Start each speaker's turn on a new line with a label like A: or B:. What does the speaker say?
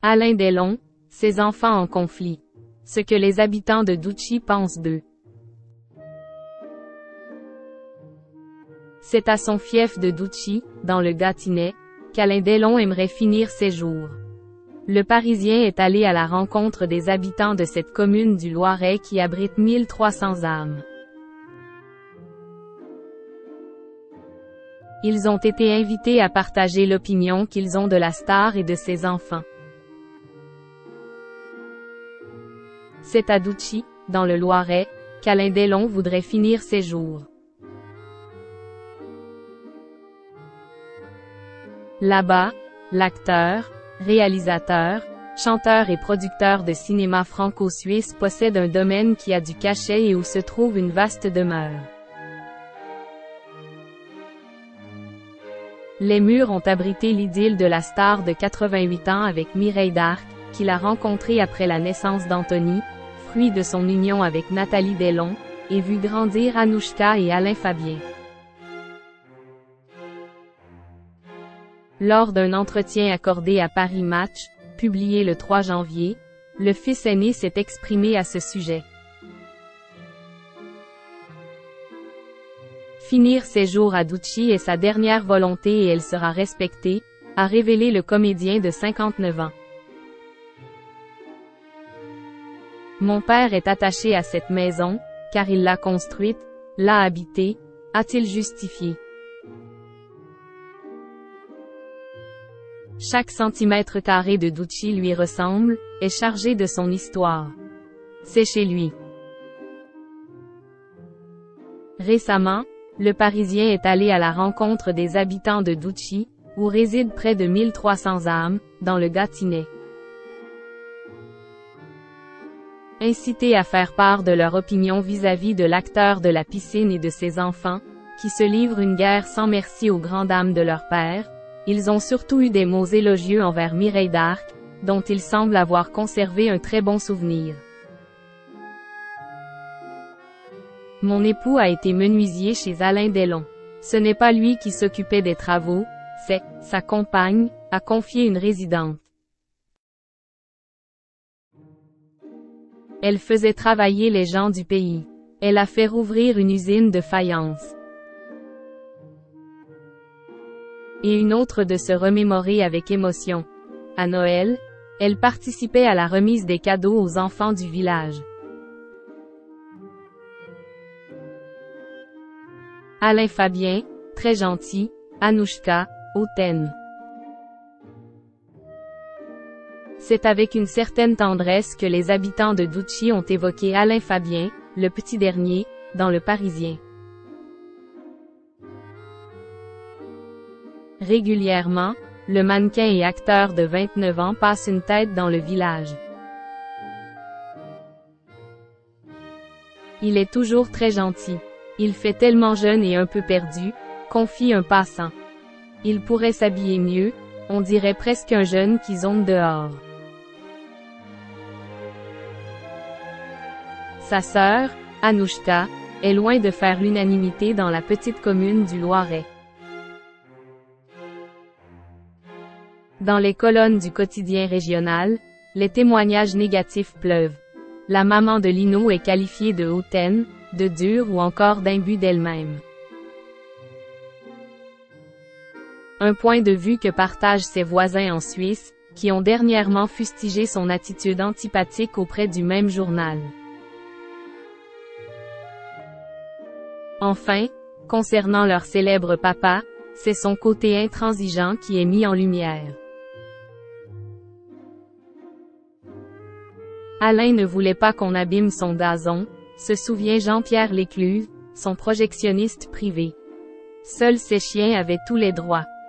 A: Alain Delon, ses enfants en conflit. Ce que les habitants de Douchy pensent d'eux. C'est à son fief de Douchy, dans le Gâtinais, qu'Alain Delon aimerait finir ses jours. Le Parisien est allé à la rencontre des habitants de cette commune du Loiret qui abrite 1300 âmes. Ils ont été invités à partager l'opinion qu'ils ont de la star et de ses enfants. C'est à Douchy, dans le Loiret, qu'Alain Delon voudrait finir ses jours. Là-bas, l'acteur, réalisateur, chanteur et producteur de cinéma franco-suisse possède un domaine qui a du cachet et où se trouve une vaste demeure. Les murs ont abrité l'idylle de la star de 88 ans avec Mireille d'Arc, qu'il a rencontrée après la naissance d'Anthony, fruit de son union avec Nathalie Delon, et vu grandir Anouchka et Alain Fabien. Lors d'un entretien accordé à Paris Match, publié le 3 janvier, le fils aîné s'est exprimé à ce sujet. Finir ses jours à Douchy est sa dernière volonté et elle sera respectée, a révélé le comédien de 59 ans. Mon père est attaché à cette maison, car il l'a construite, l'a habitée, a-t-il justifié. Chaque centimètre carré de Douchy lui ressemble, est chargé de son histoire. C'est chez lui. Récemment, le Parisien est allé à la rencontre des habitants de Douchy, où résident près de 1300 âmes, dans le Gâtinais. Incités à faire part de leur opinion vis-à-vis de l'acteur de la piscine et de ses enfants, qui se livrent une guerre sans merci aux grandes dames de leur père, ils ont surtout eu des mots élogieux envers Mireille d'Arc, dont ils semblent avoir conservé un très bon souvenir. Mon époux a été menuisier chez Alain Delon. Ce n'est pas lui qui s'occupait des travaux, c'est sa compagne, a confié une résidente. Elle faisait travailler les gens du pays. Elle a fait rouvrir une usine de faïence. Et une autre de se remémorer avec émotion. À Noël, elle participait à la remise des cadeaux aux enfants du village. Alain Fabien, très gentil, Anouchka, hautaine. C'est avec une certaine tendresse que les habitants de Douchy ont évoqué Alain Fabien, le petit dernier, dans le Parisien. Régulièrement, le mannequin et acteur de 29 ans passe une tête dans le village. Il est toujours très gentil. Il fait tellement jeune et un peu perdu, confie un passant. Il pourrait s'habiller mieux, on dirait presque un jeune qui zonde dehors. Sa sœur, Anouchka, est loin de faire l'unanimité dans la petite commune du Loiret. Dans les colonnes du quotidien régional, les témoignages négatifs pleuvent. La maman de Lino est qualifiée de hautaine, de dure ou encore d'imbue d'elle-même. Un point de vue que partagent ses voisins en Suisse, qui ont dernièrement fustigé son attitude antipathique auprès du même journal. Enfin, concernant leur célèbre papa, c'est son côté intransigeant qui est mis en lumière. Alain ne voulait pas qu'on abîme son gazon, se souvient Jean-Pierre Lécluse, son projectionniste privé. Seuls ses chiens avaient tous les droits.